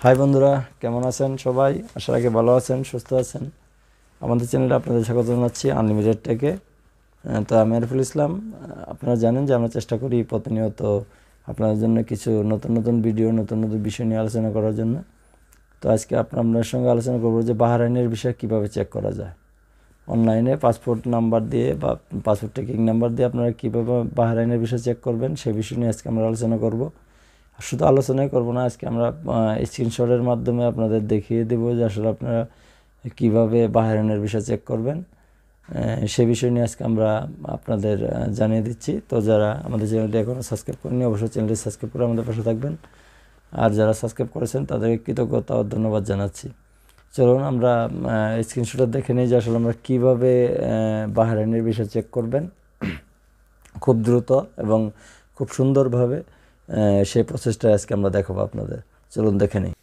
High বন্ধুরা, কেমন আছেন সবাই? আশা রাখি ভালো আছেন, সুস্থ আছেন। আমাদের চ্যানেলে আপনাদের স্বাগত জানাচ্ছি আনলিমিটেড টেকে। তো আমি আরিফুল ইসলাম। আপনারা জানেন যে আমরা চেষ্টা করি প্রতিনিয়ত আপনাদের জন্য কিছু নতুন নতুন ভিডিও, নতুন নতুন বিষয় নিয়ে আলোচনা করার জন্য। তো আজকে আপনাদের সঙ্গে আলোচনা করব যে বাহরাইনের বিষয় কীভাবে চেক করা যায়। অনলাইনে পাসপোর্ট নাম্বার দিয়ে বা পাসপোর্ট ট্র্যাকিং নাম্বার দিয়ে আপনারা কীভাবে বাহরাইনের বিষয় চেক করবেন সেই বিষয় নিয়ে আজকে আমরা আলোচনা করব। শুধু আলোচনাই করব না, আজকে আমরা স্ক্রিনশটের মাধ্যমে আপনাদের দেখিয়ে দেবো যে আসলে আপনারা কীভাবে বাহরাইনের বিষয় চেক করবেন সে বিষয় নিয়ে আজকে আমরা আপনাদের জানিয়ে দিচ্ছি। তো যারা আমাদের চ্যানেলটি এখনও সাবস্ক্রাইব করেনি অবশ্যই চ্যানেলটি সাবস্ক্রাইব করে আমাদের পাশে থাকবেন, আর যারা সাবস্ক্রাইব করেছেন তাদেরকে কৃতজ্ঞতা ও ধন্যবাদ জানাচ্ছি। চলুন আমরা স্ক্রিনশটে দেখে নিই যে আসলে আমরা কীভাবে বাহরাইনের বিষয় চেক করবেন খুব দ্রুত এবং খুব সুন্দরভাবে। সেই প্রসেসটা আজকে আমরা দেখাবো আপনাদের। চলুন দেখে নিই।